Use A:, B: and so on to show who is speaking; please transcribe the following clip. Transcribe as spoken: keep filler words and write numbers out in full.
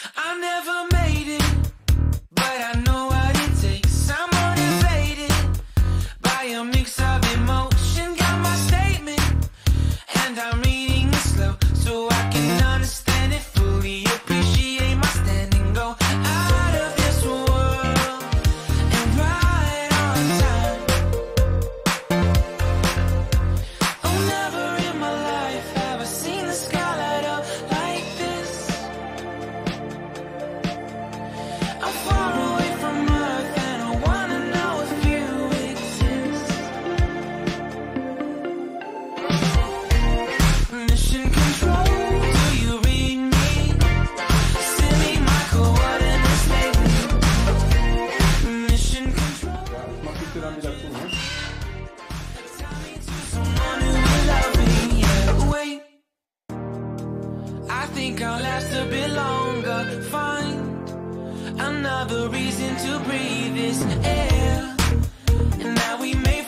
A: I never made it, but I know what it takes. I'm motivated by a mix of emotion. Got my statement, and I'm reading it slow so I can understand it fully. Appreciate my standing, go out of this world and right on time. Oh, never in my life have I seen the sky light up like this. I'm far away from Earth and I wanna know if you exist. Mission control, do you read me? Send me my coordinates lately. Mission control,
B: Uçmak isteyen bir dakika olmuş.
A: tell me to someone who will love me. Yeah, wait, I think I'll last a bit longer. Find another reason to breathe this air. And now we made